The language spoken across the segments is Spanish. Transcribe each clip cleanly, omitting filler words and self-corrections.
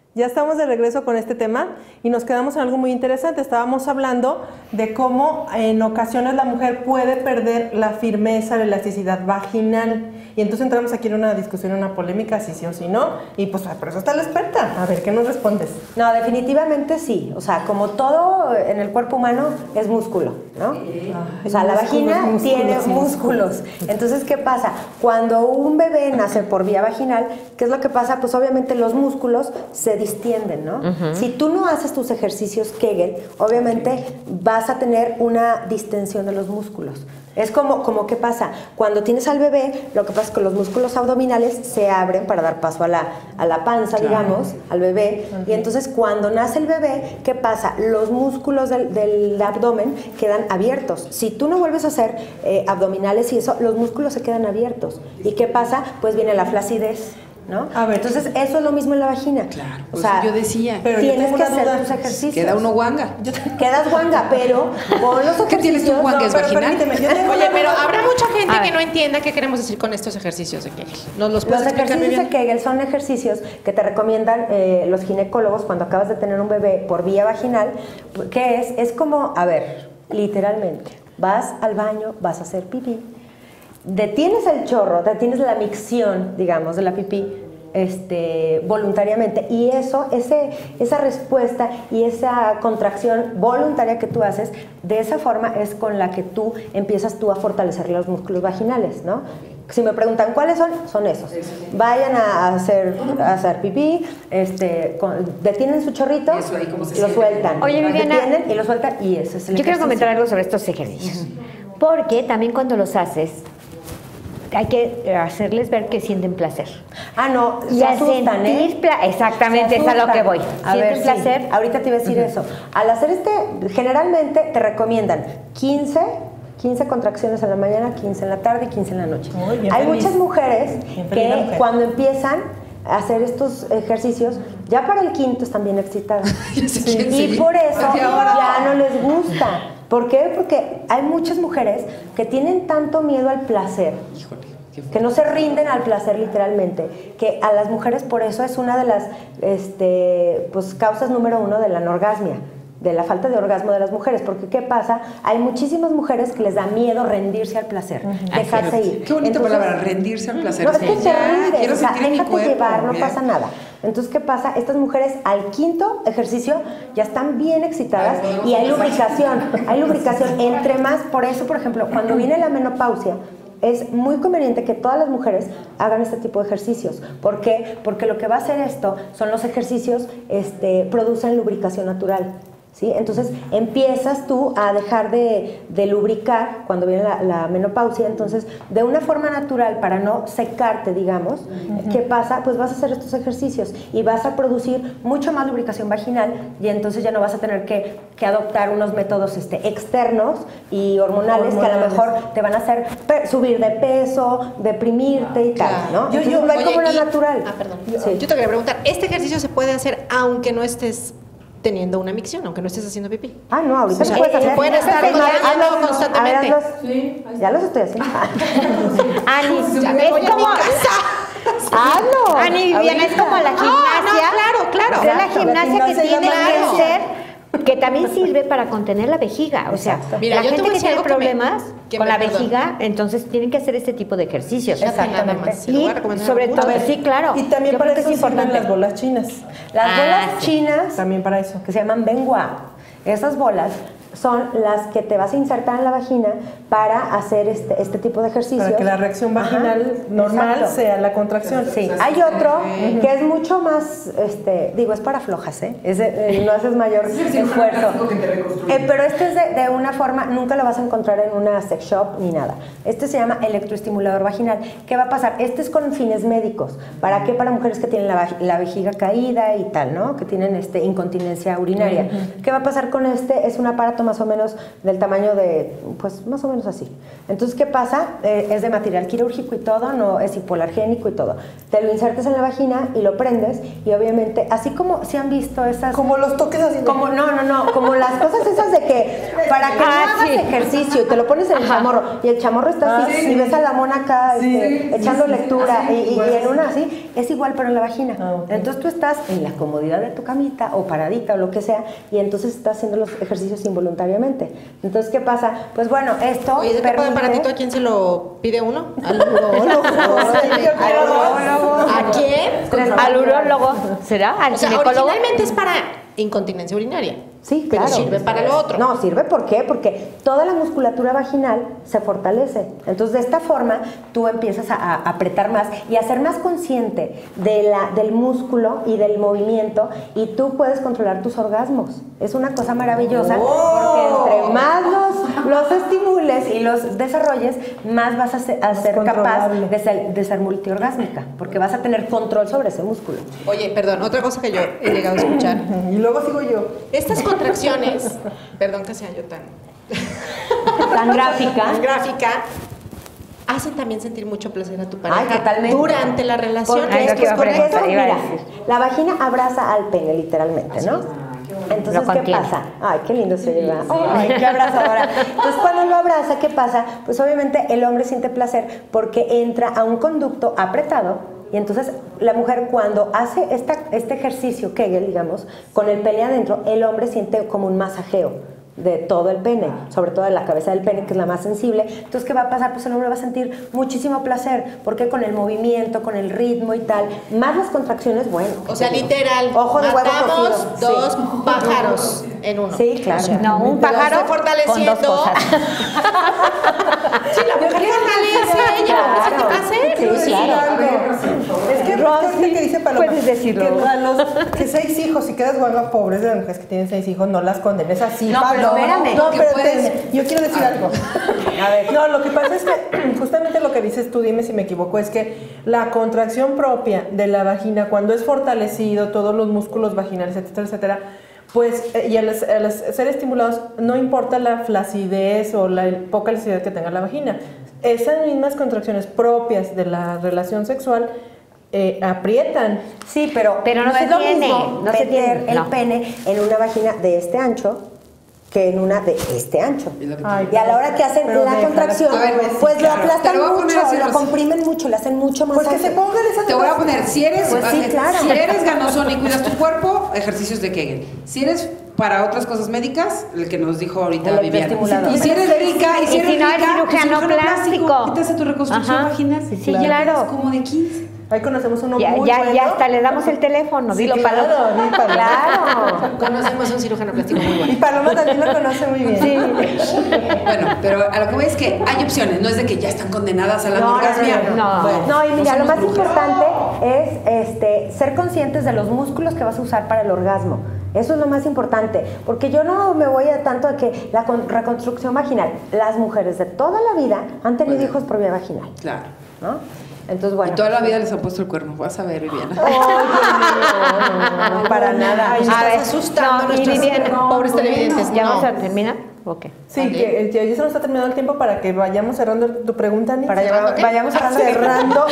Ya estamos de regreso con este tema y nos quedamos en algo muy interesante. Estábamos hablando de cómo en ocasiones la mujer puede perder la firmeza, la elasticidad vaginal. Y entonces entramos aquí en una discusión, en una polémica, si sí o si no. Y pues por eso está la experta. A ver, ¿qué nos respondes? No, definitivamente sí. O sea, como todo en el cuerpo humano es músculo, ¿no? O sea, la vagina tiene músculos. Entonces, ¿qué pasa? Cuando un bebé nace por vía vaginal, ¿qué es lo que pasa? Pues obviamente los músculos se distienden, ¿no? Si tú no haces tus ejercicios Kegel, obviamente vas a tener una distensión de los músculos. Es como ¿qué pasa? Cuando tienes al bebé, lo que pasa es que los músculos abdominales se abren para dar paso a la panza, digamos, al bebé. Y entonces cuando nace el bebé, ¿qué pasa? Los músculos del abdomen quedan abiertos. Si tú no vuelves a hacer abdominales y eso, los músculos se quedan abiertos. ¿Y qué pasa? Pues viene la flacidez, ¿no? A ver, entonces eso es lo mismo en la vagina. Claro, o sea, yo decía. Pero tienes que hacer tus ejercicios. Queda uno guanga. Quedas guanga, pero con los ejercicios. ¿Qué tienes tú, guanga? ¿Es vaginal? Oye, pero habrá mucha gente que no entienda qué queremos decir con estos ejercicios de Kegel. ¿Nos los puedes explicar, ejercicios Viviana? de Kegel son ejercicios que te recomiendan los ginecólogos cuando acabas de tener un bebé por vía vaginal. ¿Qué es? Es como, a ver, literalmente, vas al baño, vas a hacer pipí, detienes el chorro, detienes la micción, digamos, de la pipí, voluntariamente, y esa respuesta y esa contracción voluntaria que tú haces, de esa forma es con la que tú empiezas tú a fortalecer los músculos vaginales, ¿no? Si me preguntan cuáles son esos. Vayan a hacer pipí, detienen su chorrito, lo sueltan. Oye, Viviana, detienen y lo sueltan, y ese es el yo quiero ejercicio. comentar algo sobre estos ejercicios, porque también cuando los haces hay que hacerles ver que sienten placer. Ah, no, y se al asustan, sentir exactamente, es a lo que voy. A ver, ¿Sienten placer? sí, ahorita te iba a decir eso. Al hacer generalmente te recomiendan 15 contracciones en la mañana, 15 en la tarde y 15 en la noche. Hay muchas mujeres que cuando empiezan a hacer estos ejercicios, ya para el quinto están bien excitadas. Y por eso ya no les gusta. ¿Por qué? Porque hay muchas mujeres que tienen tanto miedo al placer, que no se rinden al placer literalmente, que a las mujeres por eso es una de las causas número 1 de la anorgasmia, de la falta de orgasmo de las mujeres. Porque ¿qué pasa? Hay muchísimas mujeres que les da miedo rendirse al placer, dejarse ir. Qué bonita palabra, rendirse al placer. No, es que se rinde, o sea, déjate llevar, no bien. pasa nada. Entonces, ¿qué pasa? Estas mujeres al quinto ejercicio ya están bien excitadas y hay lubricación. Hay lubricación. Entre más, por eso, por ejemplo, cuando viene la menopausia, es muy conveniente que todas las mujeres hagan este tipo de ejercicios. ¿Por qué? Porque lo que va a hacer esto son los ejercicios, producen lubricación natural. ¿Sí? Entonces empiezas tú a dejar de lubricar cuando viene la menopausia. Entonces, de una forma natural, para no secarte, digamos, ¿qué pasa? Pues vas a hacer estos ejercicios y vas a producir mucho más lubricación vaginal, y entonces ya no vas a tener que adoptar unos métodos externos y hormonales que a lo mejor te van a hacer subir de peso, deprimirte y tal, ¿no? Entonces, no hay como lo natural. Perdón. Sí. Yo te quería preguntar, ¿este ejercicio se puede hacer aunque no estés teniendo una micción, aunque no estés haciendo pipí? Ah, no, ahorita o sea, se puede hacer. pueden estar haciendo constantemente. A ver, sí, ya los estoy haciendo. Ani, Ya me voy a mi casa. Hazlo. Ani, Viviana, es como la gimnasia. Claro. Es la gimnasia que tiene que claro. ser, que también sirve para contener la vejiga. O sea, Mira, la yo te gente voy a que decir tiene algo que problemas con la perdón. vejiga, entonces tienen que hacer este tipo de ejercicios. Exactamente. Se lo voy a Y recomendar sobre a todo, muchos. sí, claro. Y también yo para creo eso que es sirven importante. las bolas chinas. Las bolas sí. chinas, También para eso. que se llaman Bengua, esas bolas son las que te vas a insertar en la vagina para hacer este tipo de ejercicios. Para que la reacción vaginal normal exacto. sea la contracción. Sí, hay otro que es mucho más, es para flojas, no haces mayor esfuerzo. Pero este es de una forma, nunca lo vas a encontrar en una sex shop ni nada. Este se llama electroestimulador vaginal. ¿Qué va a pasar? Este es con fines médicos. ¿Para qué? Para mujeres que tienen la vejiga caída y tal, ¿no? Que tienen incontinencia urinaria. ¿Qué va a pasar con este? Es un aparato más o menos del tamaño de, pues más o menos así. Entonces, ¿qué pasa? Es de material quirúrgico y todo, no es hipoalergénico y todo. Te lo insertas en la vagina y lo prendes, y obviamente, así como si han visto esas... Como los toques así. Como, no, como las cosas esas de que para que no hagas ejercicio y te lo pones en el chamorro y el chamorro está así y ves a la mona acá echando lectura y en una así, es igual pero en la vagina. Entonces tú estás en la comodidad de tu camita o paradita o lo que sea y entonces estás haciendo los ejercicios involuntariamente. Entonces, ¿qué pasa? Pues bueno, esto Oye, ¿ese tipo de aparatito a quién se lo pide uno? Al urólogo. ¿A quién? ¿Al urólogo? ¿Será? ¿Al ginecólogo? Originalmente es para incontinencia urinaria. Sí, pero claro. sirve para lo otro. No, sirve ¿por qué? Porque toda la musculatura vaginal se fortalece. Entonces, de esta forma, tú empiezas a apretar más y a ser más consciente del músculo y del movimiento y tú puedes controlar tus orgasmos. Es una cosa maravillosa porque entre más los estimules y los desarrolles, más vas a ser capaz de ser multiorgásmica porque vas a tener control sobre ese músculo. Oye, perdón, otra cosa que yo he llegado a escuchar. Y luego sigo yo. Estas contracciones, perdón que sea yo tan gráfica, hacen también sentir mucho placer a tu pareja durante la relación. Porque mira, la vagina abraza al pene, literalmente, ¿no? Entonces, ¿qué pasa? Ay, qué lindo se lleva. Ay, qué abrazadora. Entonces, cuando lo abraza, ¿qué pasa? Pues obviamente el hombre siente placer porque entra a un conducto apretado. Y entonces la mujer cuando hace este ejercicio Kegel, digamos, con el pene adentro, el hombre siente como un masajeo de todo el pene, sobre todo de la cabeza del pene, que es la más sensible. Entonces, ¿qué va a pasar? Pues el hombre va a sentir muchísimo placer, porque con el movimiento, con el ritmo y tal, más las contracciones, bueno. O sea, literal, ojo de huevo matamos cocido. dos pájaros en uno. Sí, claro. O sea, no, un pájaro con dos cosas. Sí, la mujer fortalece, ella lo que te pase. Sí, claro. Es que Rosy, que dice Paloma, puedes decirlo. que 6 hijos y quedas guanga, pobres de las mujeres que tienen 6 hijos, no las condenes así. No, pero espérame. No, pero yo quiero decir algo. A ver. No, lo que pasa es que justamente lo que dices tú, dime si me equivoco, es que la contracción propia de la vagina, cuando es fortalecido, todos los músculos vaginales, etcétera, etcétera, pues, y al ser estimulados, no importa la flacidez o la poca elasticidad que tenga la vagina. Esas mismas contracciones propias de la relación sexual aprietan. Sí, pero no es se lo tiene, mismo no se meter tiene, el no. pene en una vagina de este ancho que en una de este ancho. Y a la hora que hacen la contracción, pues lo aplastan mucho, lo comprimen mucho, le hacen mucho más. Pues que se pongan esas. Te voy a poner, si eres, Pues sí, claro. si eres ganosón y cuidas tu cuerpo, ejercicios de Kegel. Si eres para otras cosas médicas, el que nos dijo ahorita El Viviana. estimulador. Y si eres rica, y si eres no, el rica, cirujano plástico. ¿qué te hace tu reconstrucción Ajá. vaginal? Sí, Ya claro. quedas como de 15. Ahí conocemos uno Ya, muy ya, bueno. ya hasta le damos el teléfono, Sí, dilo claro, Paloma. sí, Paloma. Claro. Conocemos un cirujano plástico muy Y bueno. Paloma también lo conoce muy bien. Sí. Bueno, pero a lo que voy es que hay opciones, no es de que ya están condenadas a la anorgasmia. no. Bueno, No, y mira, no lo más somos brujas. importante es ser conscientes de los músculos que vas a usar para el orgasmo. Eso es lo más importante, porque yo no me voy a tanto a que la reconstrucción vaginal, las mujeres de toda la vida han tenido hijos por vía vaginal, Claro. ¿no? Entonces, bueno. Y toda la vida les han puesto el cuerno. Vas a ver, Viviana. No, para nada. Ay, A ver, estás asustando a no, nuestros y Viviana, pobres televidentes. ¿Ya No. vamos a terminar? Ok. Sí, que ya se nos está terminando el tiempo para que vayamos cerrando tu pregunta, Ani. Vayamos cerrando.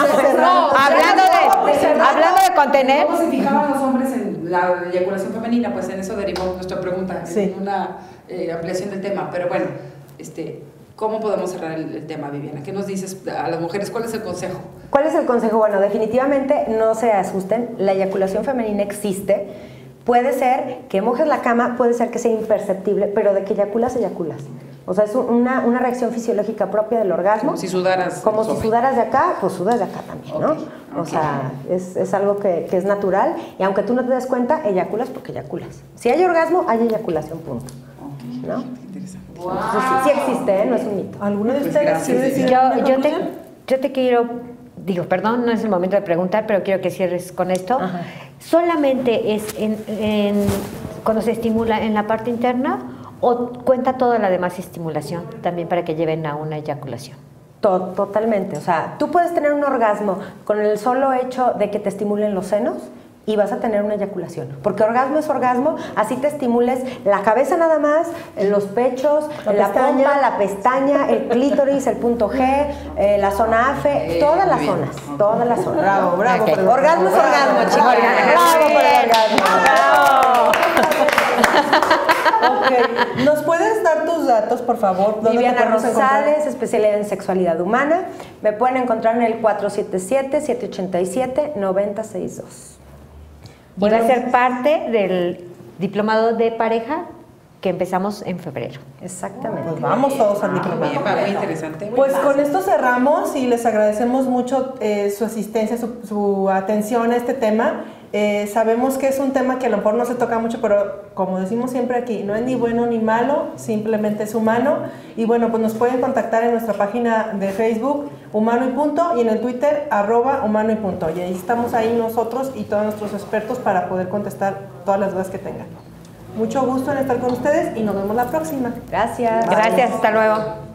Hablando de contener. ¿Cómo se fijaban los hombres en la eyaculación femenina? Pues en eso derivó nuestra pregunta, Sí. en una ampliación del tema. Pero bueno, ¿cómo podemos cerrar el tema, Viviana? ¿Qué nos dices a las mujeres? ¿Cuál es el consejo? ¿Cuál es el consejo? Bueno, definitivamente no se asusten, la eyaculación femenina existe. Puede ser que mojes la cama, puede ser que sea imperceptible, pero de que eyaculas, eyaculas. O sea, es una reacción fisiológica propia del orgasmo. Como si sudaras. Como si sudaras de acá, pues sudas de acá también, ¿no? O sea, es algo que es natural y aunque tú no te des cuenta, eyaculas porque eyaculas. Si hay orgasmo, hay eyaculación, punto. ¿No? Interesante. Entonces, sí existe, ¿eh? No es un mito. ¿Alguna de Pues ustedes gracias, quiere decir Yo alguna te, conclusión? yo te quiero, digo, perdón, no es el momento de preguntar, pero quiero que cierres con esto. Ajá. ¿Solamente es cuando se estimula en la parte interna o cuenta toda la demás estimulación también para que lleven a una eyaculación? Totalmente. O sea, tú puedes tener un orgasmo con el solo hecho de que te estimulen los senos y vas a tener una eyaculación. Porque orgasmo es orgasmo, así te estimules la cabeza nada más, los pechos, la pompa, la pestaña, el clítoris, el punto G, la zona AFE, todas las zonas, todas las zonas. Bravo, bravo. Ok. por el Orgasmo es orgasmo, chicos. Orgasmo. Bravo por el orgasmo. Bravo. Ok. ¿Nos puedes dar tus datos, por favor? ¿Dónde te Viviana podemos encontrar? Rosales, especialidad en sexualidad humana. Me pueden encontrar en el 477-787-9062. Y va a ser parte del diplomado de pareja que empezamos en febrero. Exactamente. Pues vamos todos al Bien, diplomado. va muy interesante. Pues con esto cerramos y les agradecemos mucho su asistencia, su atención a este tema. Sabemos que es un tema que a lo mejor no se toca mucho, pero como decimos siempre aquí, no es ni bueno ni malo, simplemente es humano. Y bueno, pues nos pueden contactar en nuestra página de Facebook, Humano y Punto, y en el Twitter, @Humano y Punto. Y ahí estamos ahí nosotros y todos nuestros expertos para poder contestar todas las dudas que tengan. Mucho gusto en estar con ustedes y nos vemos la próxima. Gracias. Gracias, hasta luego.